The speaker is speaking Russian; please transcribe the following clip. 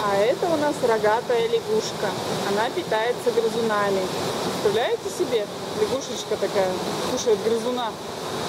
А это у нас рогатая лягушка. Она питается грызунами. Представляете себе? Лягушечка такая кушает грызуна.